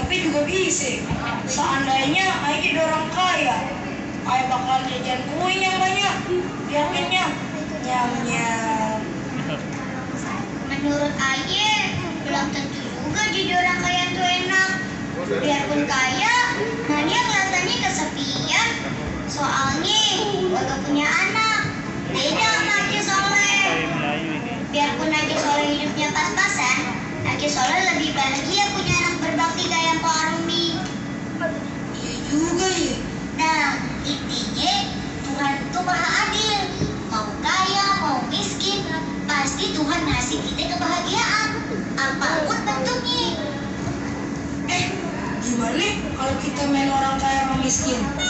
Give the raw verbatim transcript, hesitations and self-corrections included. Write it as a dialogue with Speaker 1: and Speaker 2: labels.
Speaker 1: tapi juga bisa. Seandainya Ayah jadi orang kaya, Ayah bakal jajan kue yang banyak, biar kenyang. Nyam-nyam.
Speaker 2: Menurut Ayah, belum tentu juga jadi orang kaya itu enak. Biarpun kaya, Nadia kelihatannya kesepian. Soalnya gak punya anak. Beda sama Haji Soleh. Biarpun Haji Soleh hidupnya pas-pasan, Haji Soleh lebih bahagia punya anak berbakti kayak Pak Arumi.
Speaker 1: Iya juga ya.
Speaker 2: Nah, intinya Tuhan itu maha adil. Mau kaya, mau miskin, pasti Tuhan ngasih kita kebahagiaan. Apapun bentuknya.
Speaker 1: Eh, gimana kalau kita main orang kaya sama miskin?